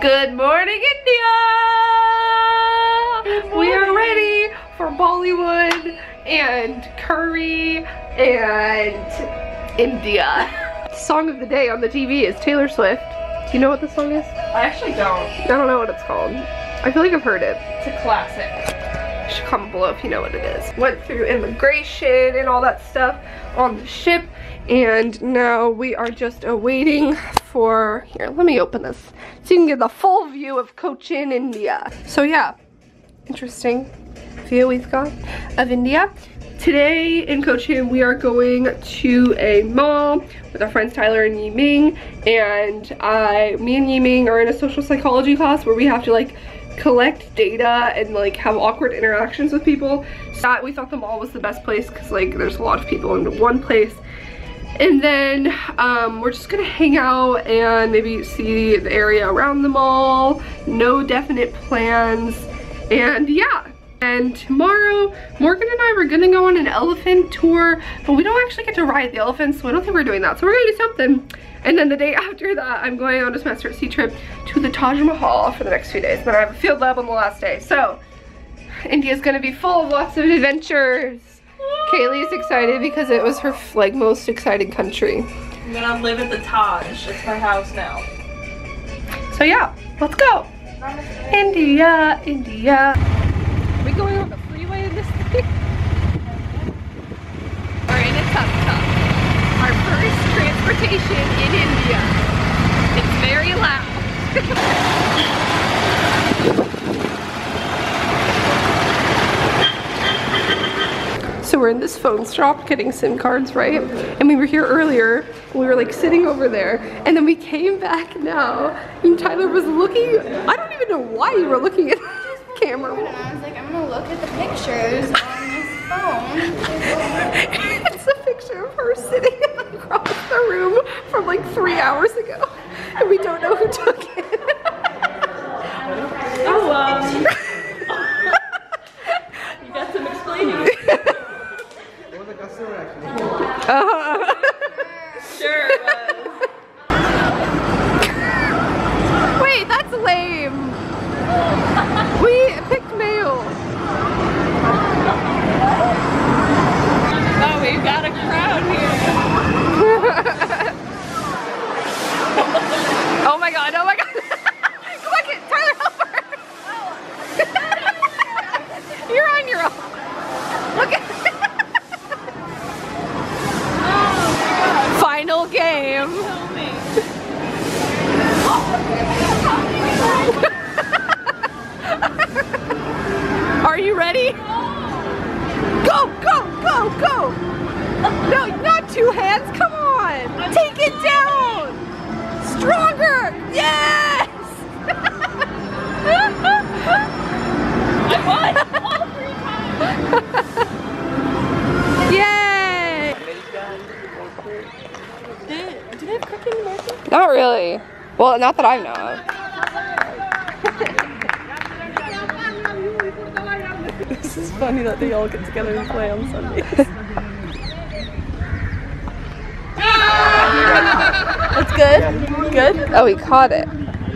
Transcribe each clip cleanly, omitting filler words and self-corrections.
Good morning, India! Good morning. We are ready for Bollywood and curry and India. Song of the day on the TV is Taylor Swift. Do you know what the song is? I actually don't. I don't know what it's called. I feel like I've heard it. It's a classic. You should comment below if you know what it is. Went through immigration and all that stuff on the ship, and now we are just awaiting for, here, let me open this so you can get the full view of Cochin, India. So yeah, interesting view we've got of India. Today in Cochin we are going to a mall with our friends Tyler and Yiming, and me and Yiming are in a social psychology class where we have to like collect data and like have awkward interactions with people. So we thought the mall was the best place because like there's a lot of people in one place. And then we're just gonna hang out and maybe see the area around the mall. No definite plans. And yeah. And tomorrow, Morgan and I were gonna go on an elephant tour, but we don't actually get to ride the elephants, so I don't think we're doing that. So we're gonna do something. And then the day after that, I'm going on a semester at sea trip to the Taj Mahal for the next few days. Then I have a field lab on the last day. So, India's gonna be full of lots of adventures. Kaylee's excited because it was her like most exciting country. I'm gonna live at the Taj. It's my house now. So yeah, let's go. India, India. Are we going on the freeway in this thing? We're in a tuk-tuk. Our first transportation in India. It's very loud. So we're in this phone shop getting SIM cards, right? And we were here earlier, we were like sitting over there, and then we came back now, and Tyler was looking, I don't even know why you were looking at this camera. And I was like, I'm gonna look at the pictures on this phone. It's a picture of her sitting across the room from like 3 hours ago, and we don't know who took it. Oh, you got some explaining. Sure it was. Wait, that's lame. We picked male. Oh, we've got a crowd here. Oh my god, oh my god. Look it, Tyler, help her. You're on your own. Look at Final game. Are you ready? Go, go, go, go! No, not two hands, come on! Take it down! Stronger! Yes! I won all 3 times! Yay! Do they have cooking in the market? Not really. Well, not that I know of. This is funny that they all get together and play on Sundays. That's good? Good? Oh, he caught it.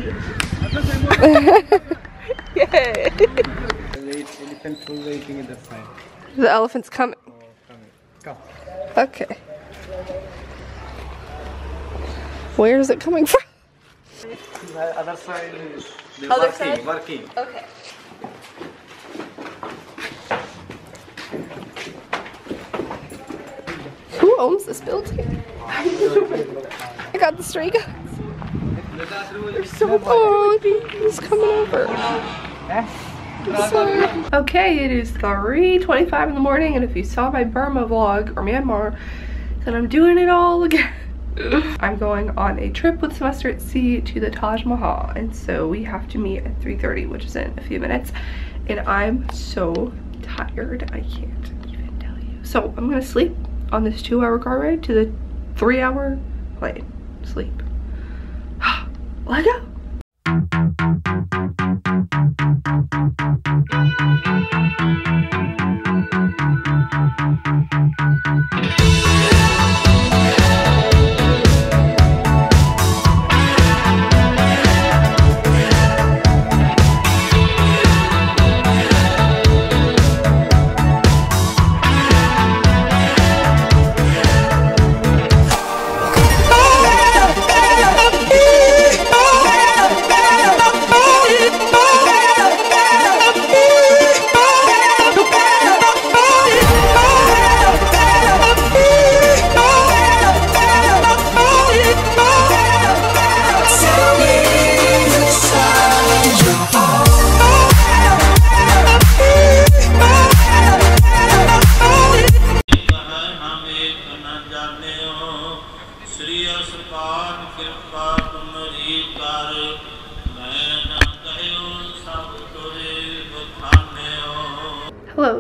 Yay! Elephant waiting at the side. The elephant's coming. Oh, come. Okay. Where is it coming from? The other side is Other side? working. Okay. Who owns this building? I got the stray guys. They're so cool. He's coming over. Okay, it is 3:25 in the morning, and if you saw my Burma vlog, or Myanmar, then I'm doing it all again. I'm going on a trip with Semester at Sea to the Taj Mahal, and so we have to meet at 3:30, which is in a few minutes, and I'm so tired, I can't even tell you. So I'm gonna sleep on this 2-hour car ride to the 3-hour plane. Sleep. Let go.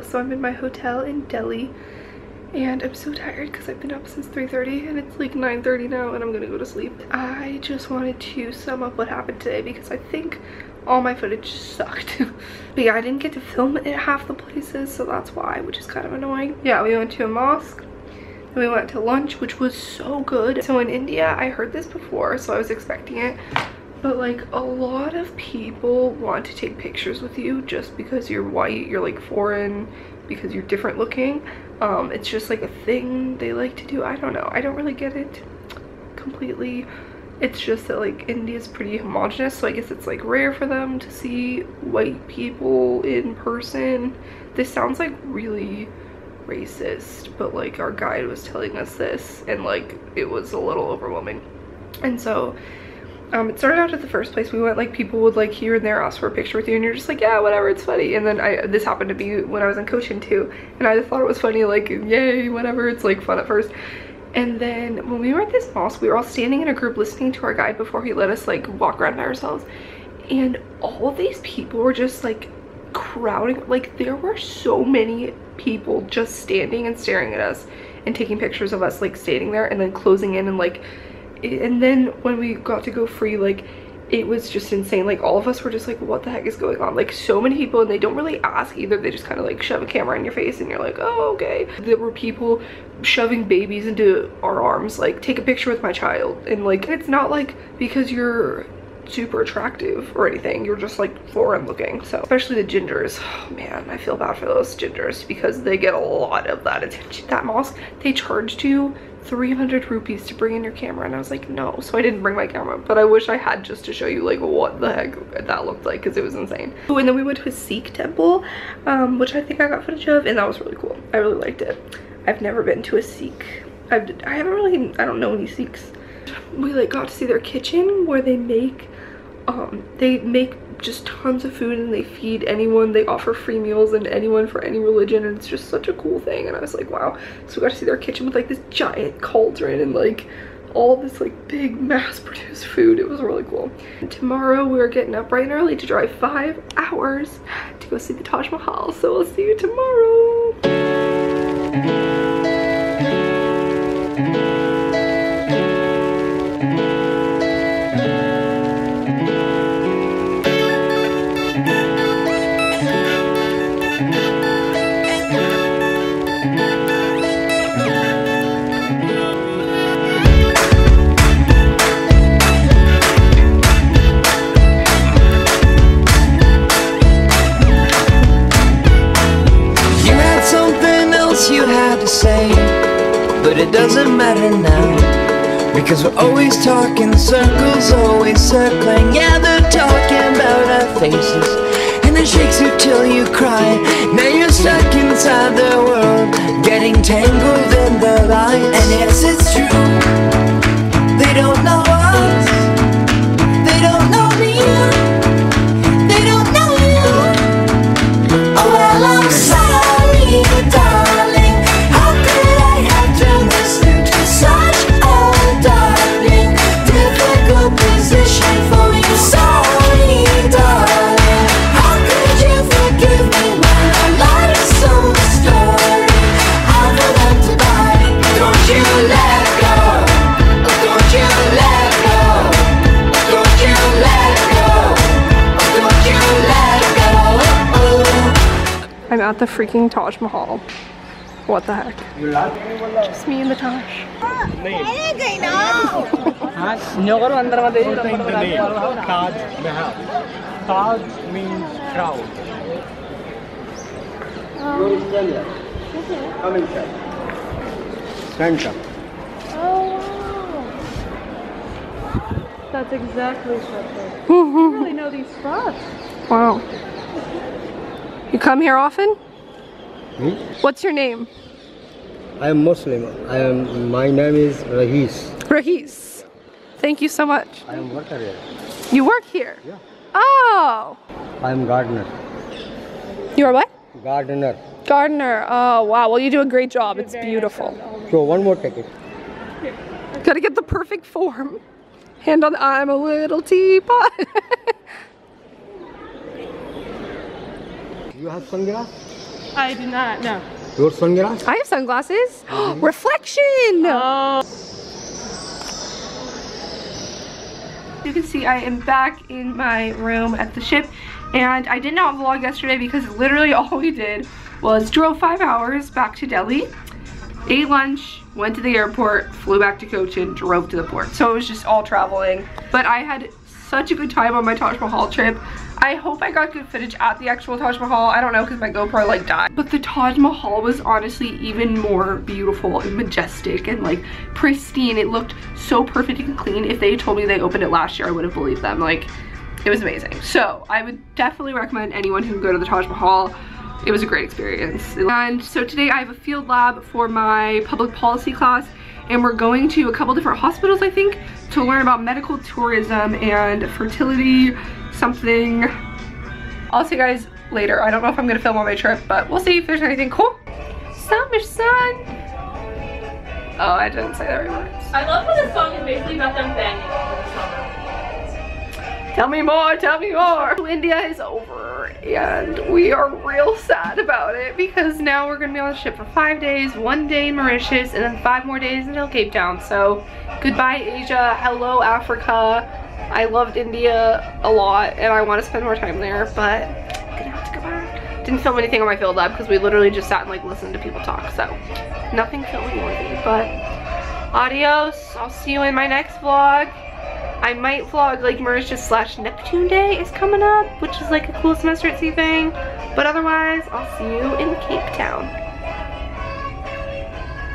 So I'm in my hotel in Delhi and I'm so tired because I've been up since 3:30 and it's like 9:30 now and I'm gonna go to sleep. I just wanted to sum up what happened today because I think all my footage sucked. But yeah, I didn't get to film at half the places, so that's why, which is kind of annoying. Yeah, we went to a mosque, then we went to lunch, which was so good. So in India, I heard this before, so I was expecting it, but like a lot of people want to take pictures with you just because you're white, you're like foreign, because you're different looking. It's just like a thing they like to do. I don't know, I don't really get it completely. It's just that like India's pretty homogenous, so I guess it's like rare for them to see white people in person. This sounds like really racist, but like our guide was telling us this and like it was a little overwhelming. And so it started out at the first place we went, like people would like here and there ask for a picture with you and you're just like, yeah, whatever, it's funny. And then this happened to me when I was in Cochin too, and I just thought it was funny, like yay, whatever, it's like fun at first. And then when we were at this mosque, we were all standing in a group listening to our guide before he let us like walk around by ourselves, and all of these people were just like crowding, like there were so many people just standing and staring at us and taking pictures of us like standing there and then closing in, and like, and then when we got to go free, like it was just insane. Like all of us were just like, what the heck is going on? Like so many people, and they don't really ask either, they just kind of like shove a camera in your face and you're like, oh okay. There were people shoving babies into our arms, like take a picture with my child, and like it's not like because you're super attractive or anything, you're just like foreign looking. So especially the gingers, oh man, I feel bad for those gingers because they get a lot of that attention. That mosque, they charged you 300 rupees to bring in your camera, and I was like no, so I didn't bring my camera, but I wish I had just to show you like what the heck that looked like because it was insane. Oh, and then we went to a Sikh temple, which I think I got footage of, and that was really cool. I really liked it. I've never been to a Sikh. I haven't really, I don't know any Sikhs. We like got to see their kitchen where they make just tons of food and they feed anyone. They offer free meals and anyone for any religion, and it's just such a cool thing. And I was like, wow. So we got to see their kitchen with like this giant cauldron and like all this like big mass-produced food. It was really cool. And tomorrow we're getting up bright and early to drive 5 hours to go see the Taj Mahal, so we'll see you tomorrow. You had to say, but it doesn't matter now, because we're always talking circles, always circling. Yeah, they're talking about our faces, and it shakes you till you cry. Now you're stuck inside their world, getting tangled in the lies. And yes, it's true, they don't know us, they don't know me, they don't know you. Oh well, I'm sorry, darling. I'm at the freaking Taj Mahal. What the heck? Just me and the Taj. Taj Mahal. Taj means crown. Come inside. Stand up. That's exactly what you really know these spots. Wow. You come here often? Me? What's your name? I am Muslim. My name is Rahis. Rahis. Thank you so much. I am worker here. You work here? Yeah. Oh. I am gardener. You are what? Gardener. Gardener. Oh wow. Well, you do a great job. It's beautiful. So one more ticket. Gotta get the perfect form. Hand on the, I'm a little teapot. You have sunglasses? I do not, no. Your sunglasses? I have sunglasses. Reflection! Oh. You can see I am back in my room at the ship, and I did not vlog yesterday because literally all we did was drove 5 hours back to Delhi, ate lunch, went to the airport, flew back to Cochin, drove to the port. So it was just all traveling. But I had such a good time on my Taj Mahal trip. I hope I got good footage at the actual Taj Mahal. I don't know because my GoPro like died. But the Taj Mahal was honestly even more beautiful and majestic and like pristine. It looked so perfect and clean. If they told me they opened it last year, I would have believed them. Like, it was amazing. So I would definitely recommend anyone who can go to the Taj Mahal. It was a great experience. And so today I have a field lab for my public policy class, and we're going to a couple different hospitals, I think, to learn about medical tourism and fertility something. I'll see you guys later. I don't know if I'm gonna film on my trip, but we'll see if there's anything cool. Summer sun. Oh, I didn't say the right words. I love how this song is basically about them banging over the summer. Tell me more, tell me more. India is over and we are real sad about it because now we're gonna be on the ship for 5 days, 1 day in Mauritius, and then 5 more days until Cape Town. So goodbye Asia, hello Africa. I loved India a lot and I want to spend more time there, but I'm gonna have to go back. Didn't film anything on my field lab because we literally just sat and like listened to people talk, so nothing filming worthy, but adios. I'll see you in my next vlog. I might vlog like Mauritius / Neptune Day is coming up, which is like a cool semester at sea thing. But otherwise, I'll see you in Cape Town.